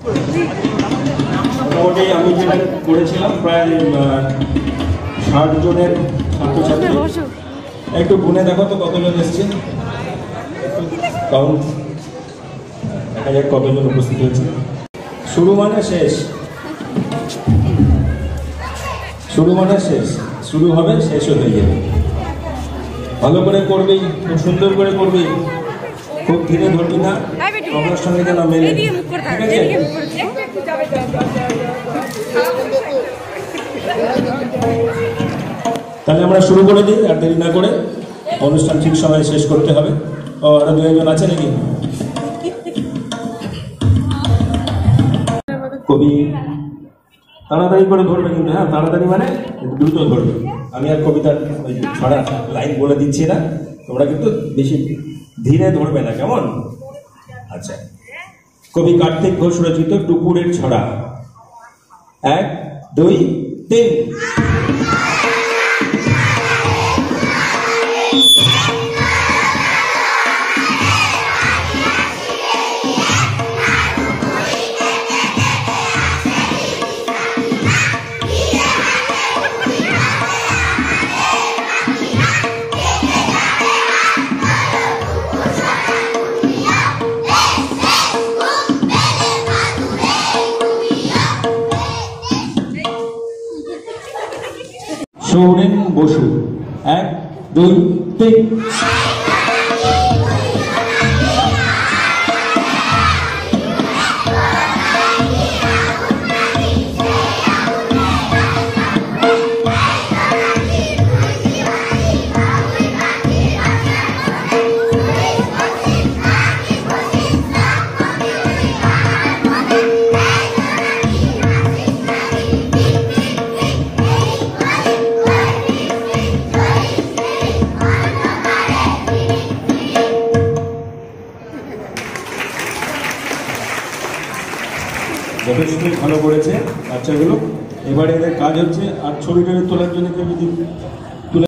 মোটামুটি আমি যেটা করেছিলাম প্রায় 60 জনের ছাত্রছাত্রী। একটু গুনে দেখো তো কতজন এসছে, কাউন্ট দেখা যাক কতজন উপস্থিত হয়েছে। শুরু মানে শেষ, শুরু মানে শেষ, শুরু হবে শেষও হয়ে যাবে। ভালো করে করবি, খুব সুন্দর করে করবি, খুব ধীরে ধরবি না, আপনার সঙ্গে যেন মেলে, ঠিক আছে? তাহলে আমরা শুরু করে দিই, আর দেরি না করে অনুষ্ঠান ঠিক সময়ে শেষ করতে হবে। ও আরো 2 জন আছে নাকি? কবি তাড়াতাড়ি করে ধরবে কিন্তু, হ্যাঁ তাড়াতাড়ি মানে দ্রুত ধরবে। আমি আর কবিতার ওই ছড়া লাইন বলে দিচ্ছি না, তোমরা কিন্তু বেশি ধীরে ধরবে না, কেমন? আচ্ছা, কবি কার্তিক ঘোষ রচিত টুকুরের ছড়া। 1 2 3। সৌরেন বসু। 1 2 3। যথেষ্টই ভালো করেছে বাচ্চাগুলো। এবারে এদের কাজ হচ্ছে আর ছবি টবি তোলার জন্য কেউ যদি